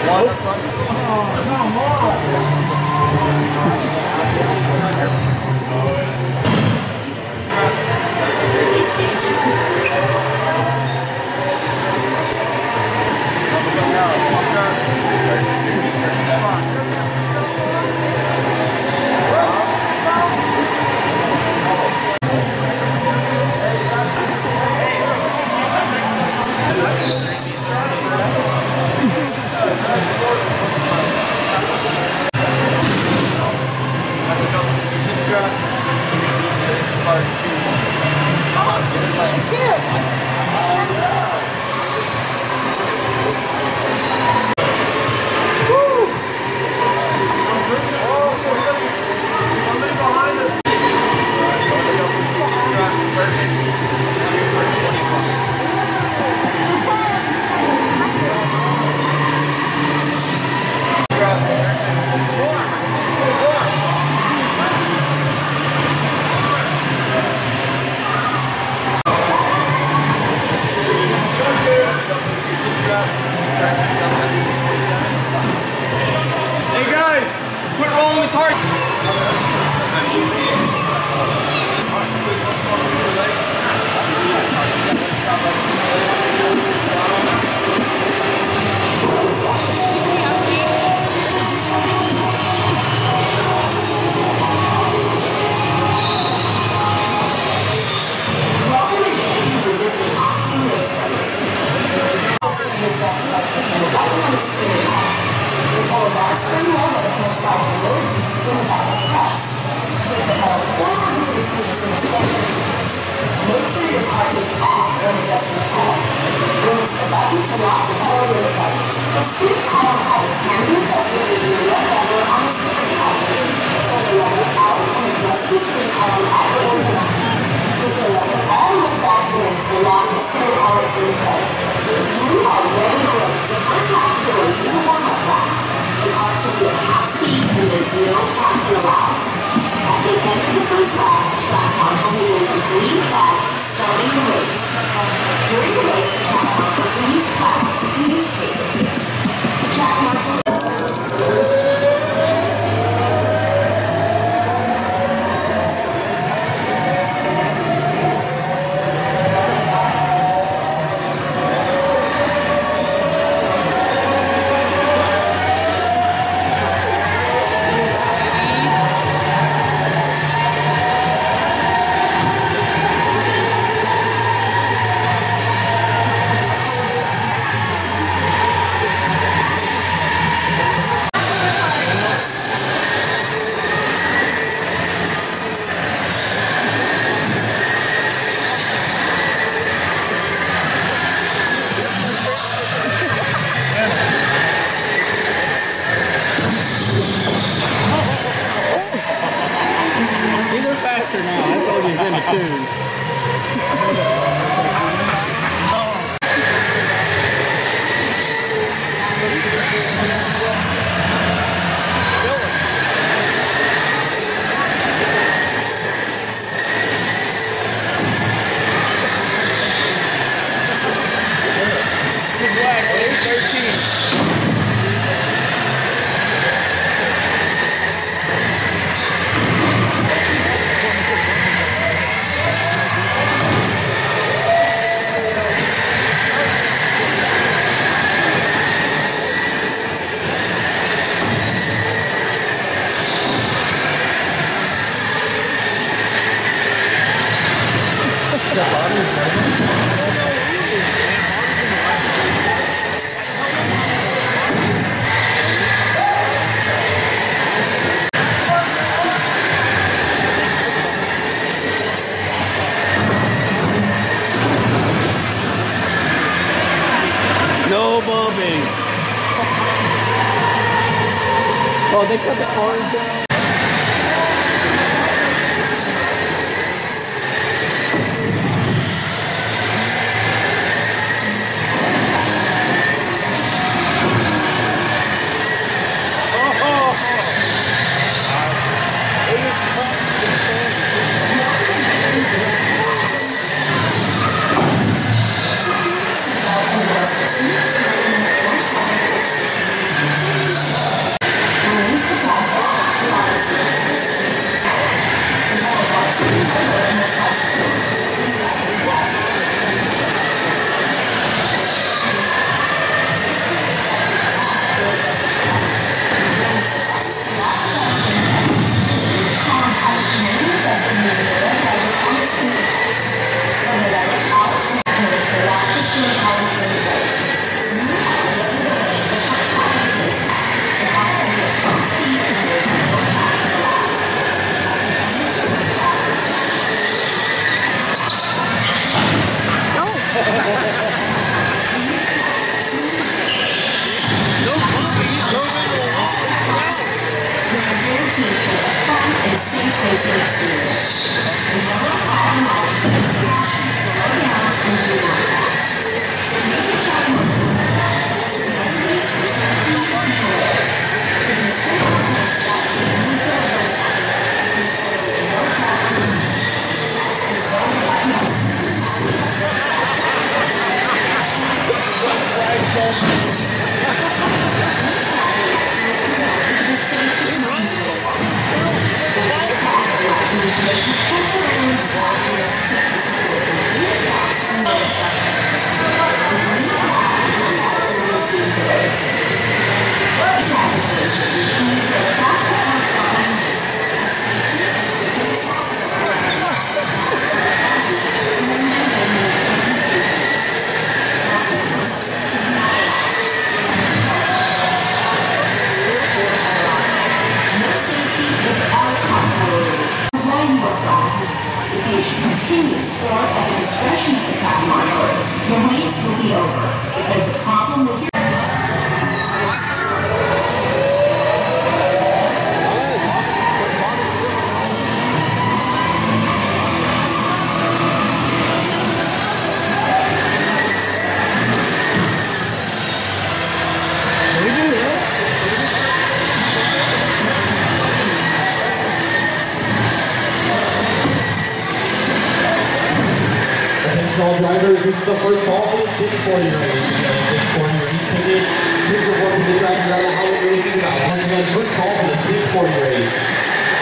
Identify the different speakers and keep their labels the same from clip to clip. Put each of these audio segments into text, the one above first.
Speaker 1: Hey guys, quit rolling the cart.
Speaker 2: Make sure your cart is off when adjusting the pedals. Release the button to lock the pedals in place. The steering pedal height can be adjusted using the red lever on the steering column. Pull the lever out and adjust the steering column up or down. Push the lever all the way back in to lock the steering column in place. You are ready to race. The first lap of the race is a warm-up lap. The carts will be at half speed and there's no passing allowed. At the end of the first lap, track marshal will be in green flag starting the race. During the race, the track marshal will use flags to communicate with you. The track marshal
Speaker 1: faster now. I thought he was in a tune. Good black, 13. No bumping. Oh, they cut the orange down.
Speaker 2: Continues or at the discretion of the track marshals, the race will be over. If there's a problem with your
Speaker 3: all drivers, this is the first call for the 640 race. We got a 640 race ticket. Here's the one the drivers out of how the race is about. Once again, first call for the 640 race.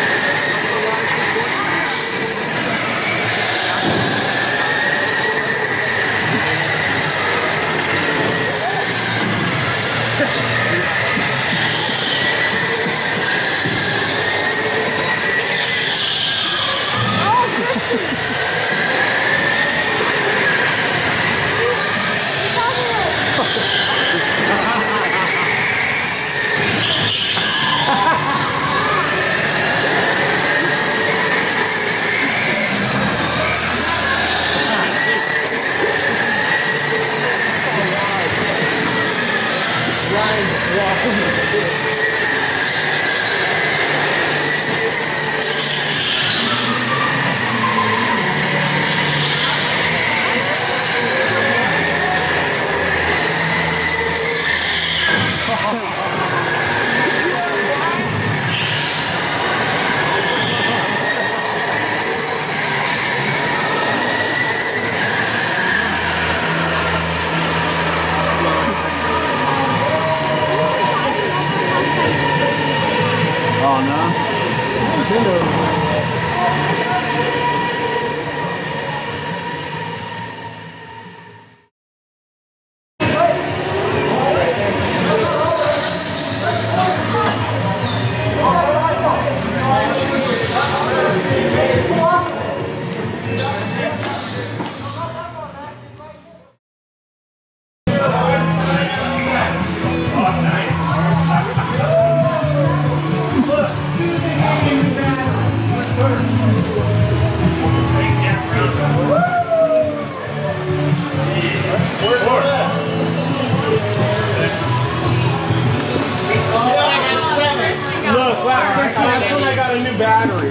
Speaker 1: That's when I got a new battery.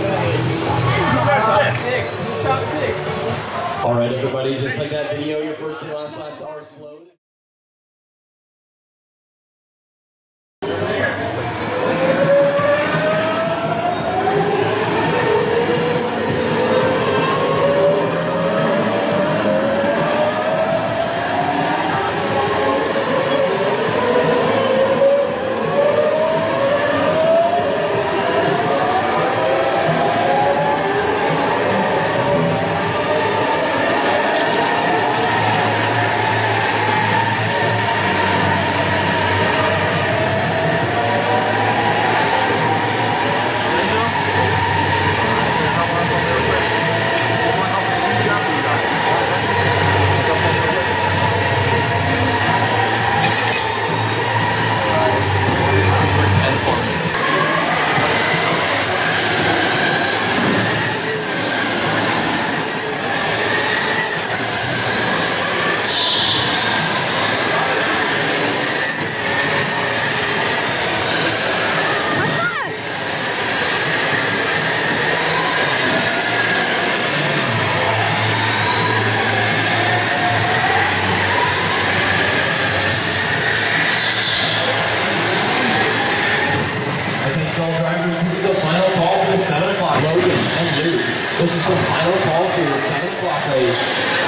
Speaker 4: Top six.
Speaker 3: All right, everybody, just like that video, your first and last laps are slowed. is the final call for your 7 o'clock race.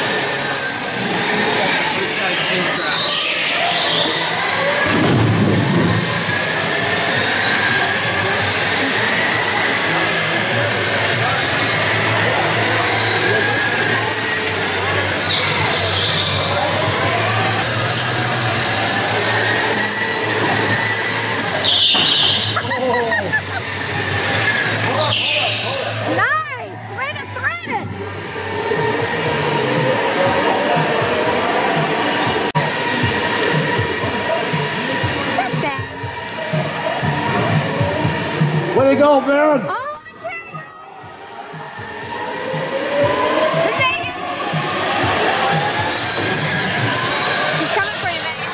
Speaker 2: Nice! Way to thread it!
Speaker 1: Way to go, Baron!
Speaker 2: Oh, he's coming for you, Megan.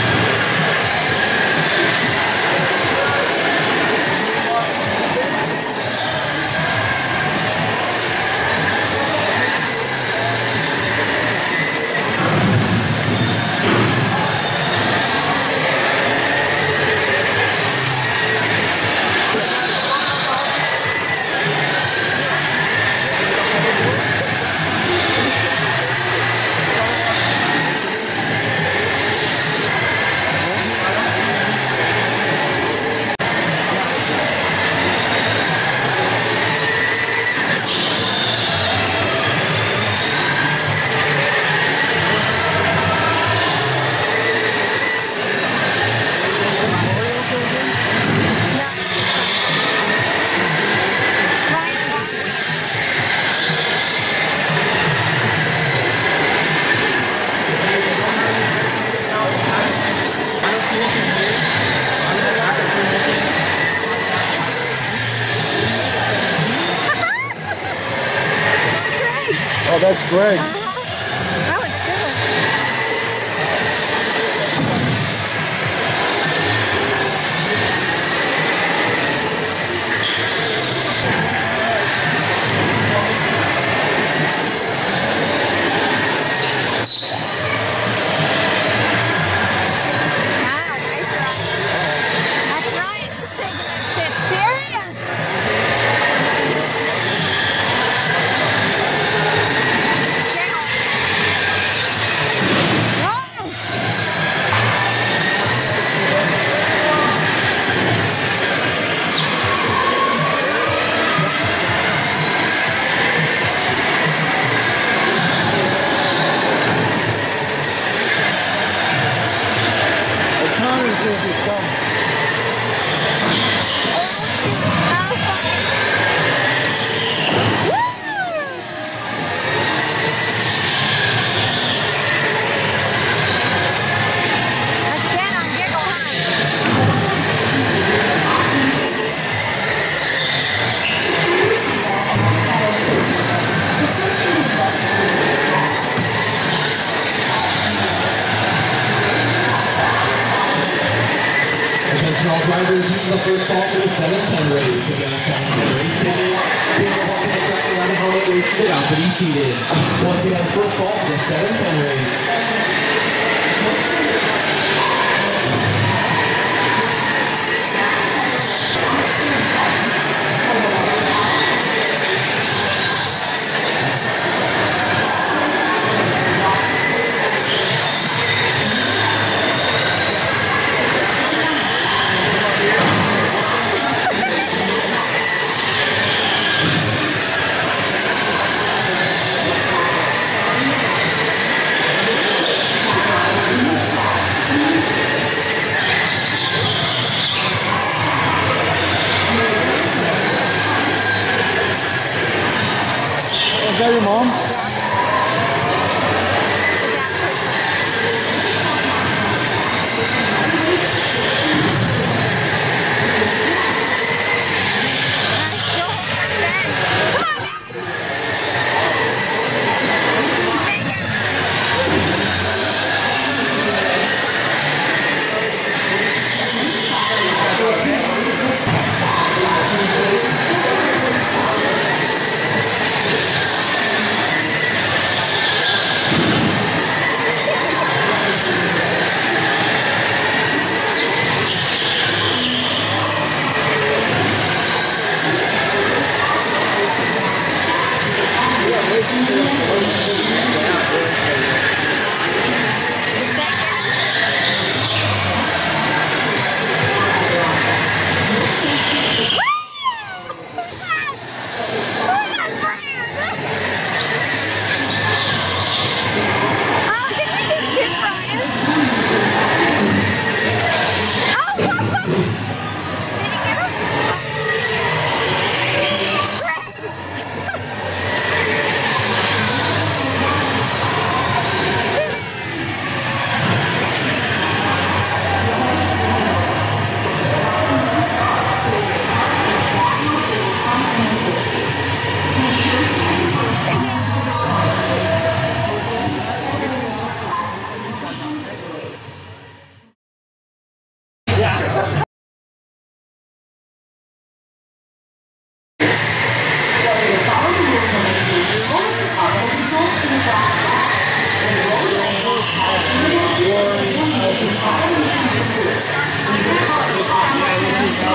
Speaker 1: Oh, that's great.
Speaker 2: That was good. Wow, nice run. That's right. Taking this shit serious.
Speaker 1: The time is going to come.
Speaker 3: Attention all drivers, this is the first call for the 7-10 race. Again, time for the race ticket. Please go up to the track around the helmet race sit out to be seated. Once again, first call for the 7-10 race.
Speaker 1: Is that your mom?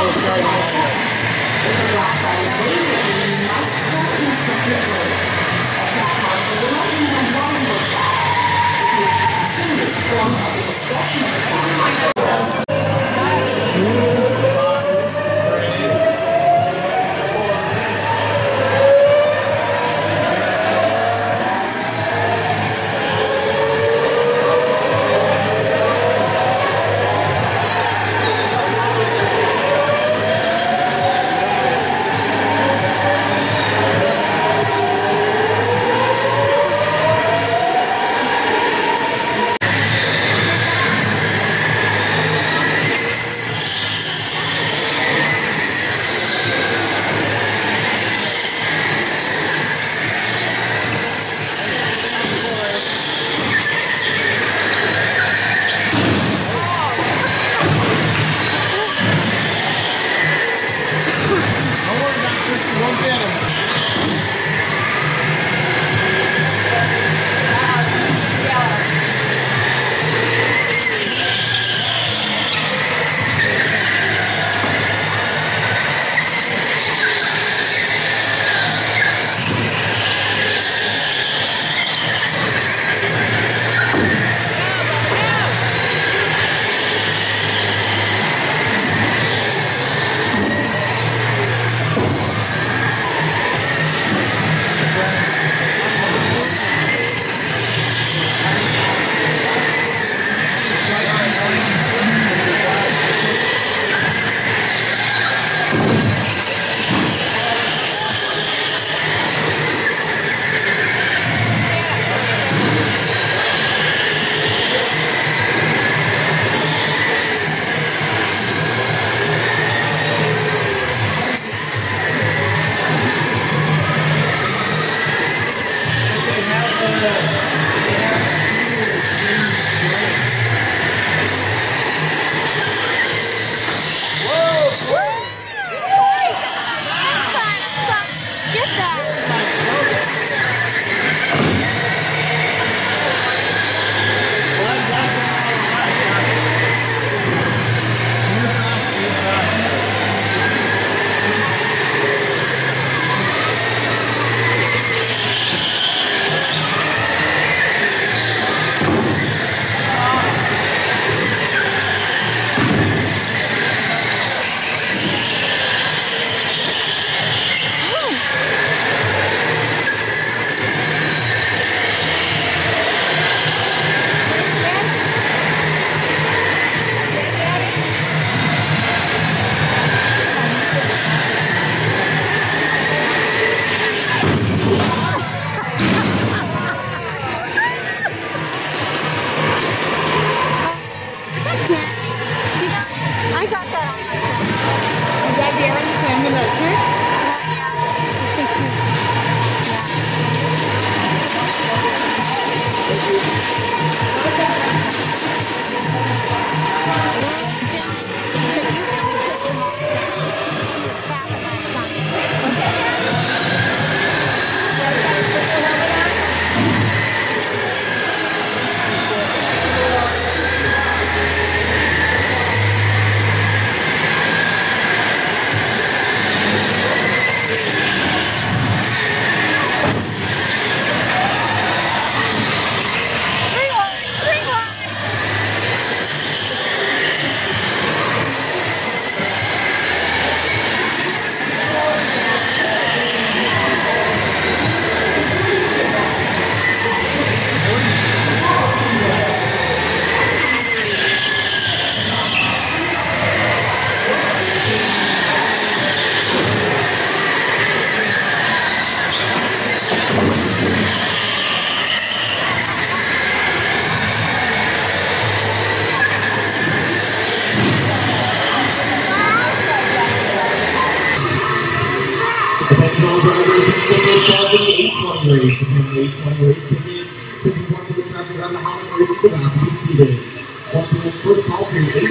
Speaker 3: Attention all drivers, tickets are the 820 race. The 820 race tickets. Tickets want to the traffic on the highway race to not be seated. Once again, first call for the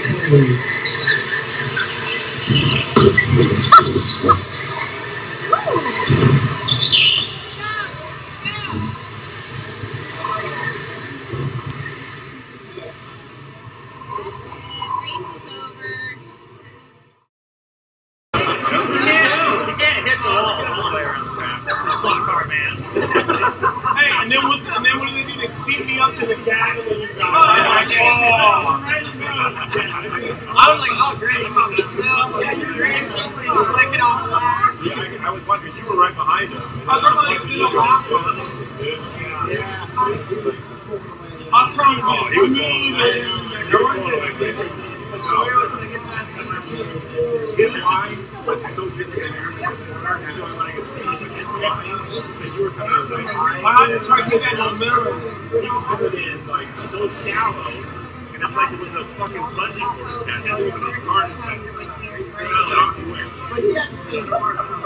Speaker 3: 820 race.
Speaker 4: great. He's clicking on the line.
Speaker 5: Yeah, I was wondering, you were right behind him.
Speaker 4: I was like, I'm trying to be
Speaker 5: his line was so different than yours. So I want to see, but his line, so you were coming in like high.
Speaker 4: I had to try to get that in the middle.
Speaker 5: He was coming in like so shallow, and it's like it was a fucking bungee cord attached to him in his car and stuff.
Speaker 4: But he had to see the part of the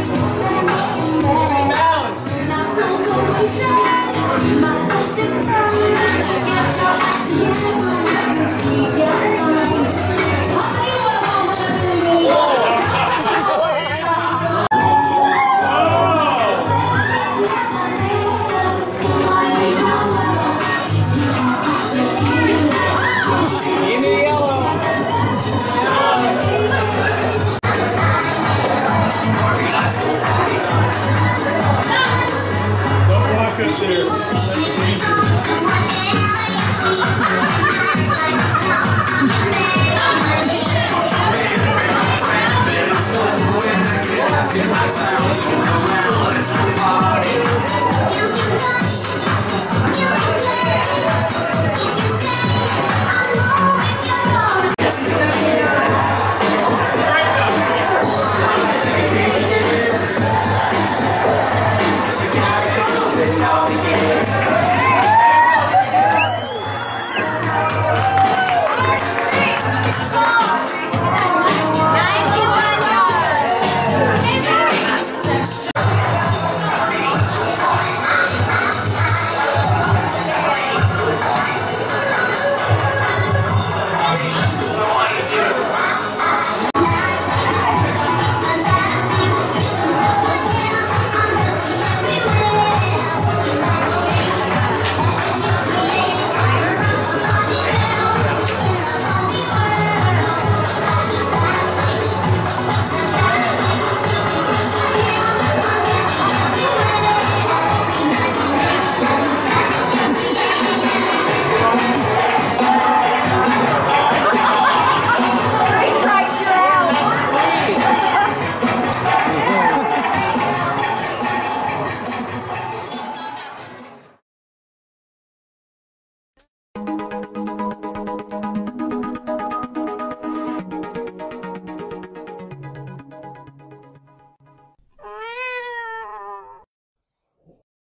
Speaker 2: My precious time.